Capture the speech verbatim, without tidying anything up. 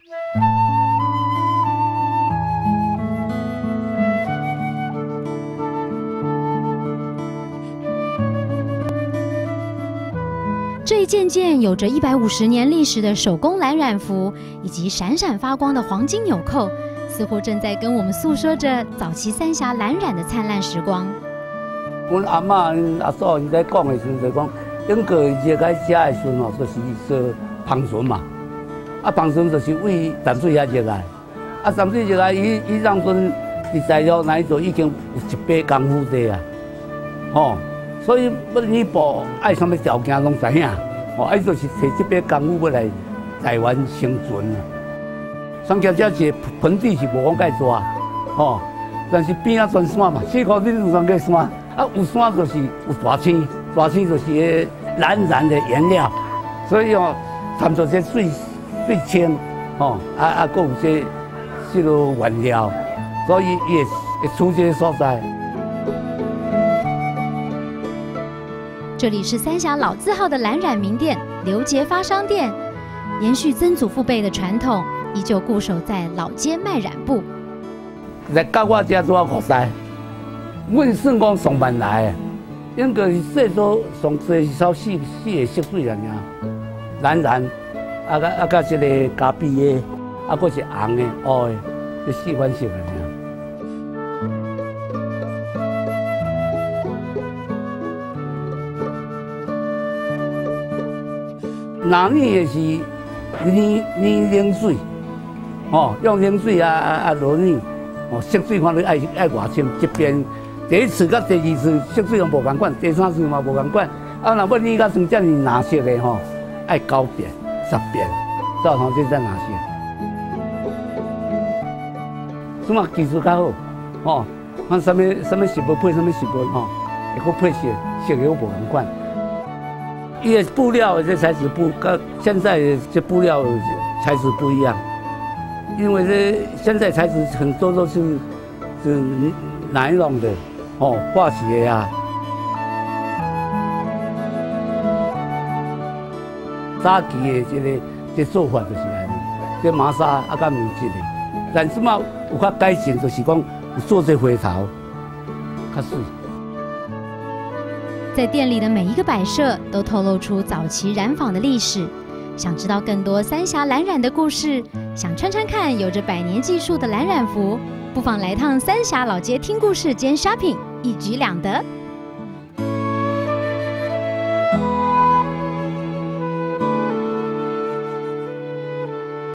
这一件件有着一百五十年历史的手工蓝染服，以及闪闪发光的黄金纽扣，似乎正在跟我们诉说着早期三峡蓝染的灿烂时光。 阮阿嬷、阮阿祖因在讲的时阵就讲，永过热开食的时阵吼，就是做芳醇嘛。啊，芳醇就是为淡水遐热来，啊，淡水热来，伊伊让阵伫材料那就已经有一倍功夫在啊，吼。所以要染布爱什么条件拢知影，吼，爱就是摕这笔功夫要来台湾生存啊。三峡这一个盆地是无讲介大，吼，但是边啊全山嘛，四块恁有三个山，啊有山就是有大青，大青就是个蓝染的颜料，所以哦，掺着这水水清，吼，啊啊，搁有这这个原料，所以伊会会出这个所在。 这里是三峡老字号的蓝染名店刘杰发商店，延续曾祖父辈的传统，依旧固守在老街卖染布。 来到我这做五十，阮算讲上万来的，应该是最多上最少四四个色水了尔，蓝染，啊甲啊甲这个咖啡的，啊搁是红的、乌的，这四款色了尔。那染的是染染冷水，哦，用冷水啊啊啊落染，哦，色水看你爱爱偌深，一边第一次甲第二次色水拢无共款，第三次嘛无共款。啊，若要染甲成遮尔蓝色的吼，爱九遍、十遍，才有这遮蓝色。什么技术较好，吼，看什么什么色要配什么色要吼，会搁配色，色又无共款。伊的布料的这材质不跟现在的这布料材质不一样，因为这现在材质很多都是是奶绒的，哦，化学啊。早期的这个这做法就是安尼，这麻纱啊甲棉质的，但是嘛有较改进，就是讲有做这花头，较水。 在店里的每一个摆设都透露出早期染坊的历史。想知道更多三峡蓝染的故事，想穿穿看有着百年技术的蓝染服，不妨来趟三峡老街听故事兼 shopping， 一举两得。